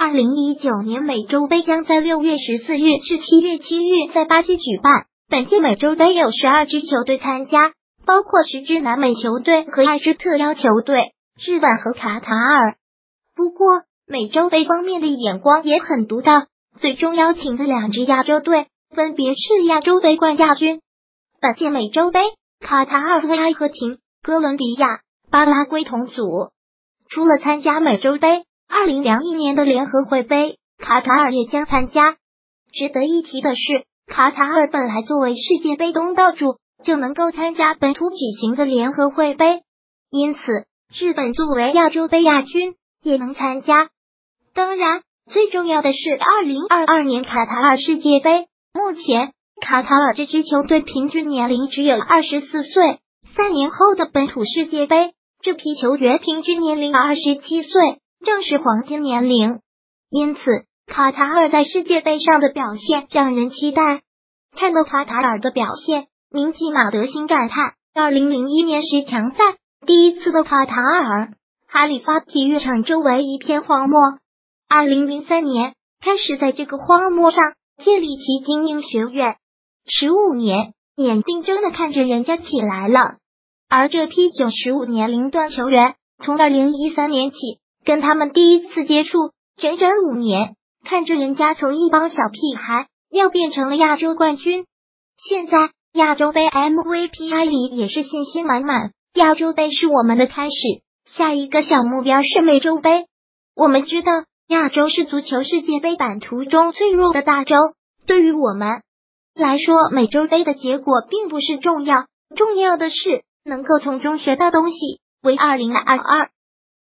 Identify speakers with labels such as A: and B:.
A: 2019年美洲杯将在6月14日至7月7日在巴西举办。本届美洲杯有12支球队参加，包括10支南美球队和2支特邀球队，日本和卡塔尔。不过，美洲杯方面的眼光也很独到，最终邀请的2支亚洲队分别是亚洲杯冠亚军。本届美洲杯，卡塔尔和阿根廷、哥伦比亚、巴拉圭同组。除了参加美洲杯，2021年的联合会杯，卡塔尔也将参加。值得一提的是，卡塔尔本来作为世界杯东道主，就能够参加本土举行的联合会杯，因此日本作为亚洲杯亚军也能参加。当然，最重要的是2022年卡塔尔世界杯，目前卡塔尔这支球队平均年龄只有24岁，3年后的本土世界杯，这批球员平均年龄27岁，正是黄金年龄。因此，卡塔尔在世界杯上的表现让人期待。看到卡塔尔的表现，名记马德兴感叹：2001年10强赛第一次的卡塔尔，哈里发体育场周围一片荒漠。2003年开始在这个荒漠上建立起精英学院，15年，眼睛真的看着人家起来了。而这批95年龄段球员，从2013年起跟他们第一次接触，整整5年，看着人家从一帮小屁孩要变成了亚洲冠军。现在亚洲杯 MVP 埃里也是信心满满，亚洲杯是我们的开始，下一个小目标是美洲杯。我们知道亚洲是足球世界杯版图中最弱的大洲，对于我们来说，美洲杯的结果并不是重要，重要的是能够从中学到东西，为2022